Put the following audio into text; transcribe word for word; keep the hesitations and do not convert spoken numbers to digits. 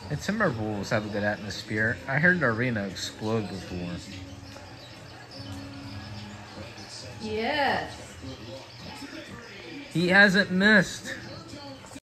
The Timberwolves have a good atmosphere. I heard the arena explode before. Yes. He hasn't missed.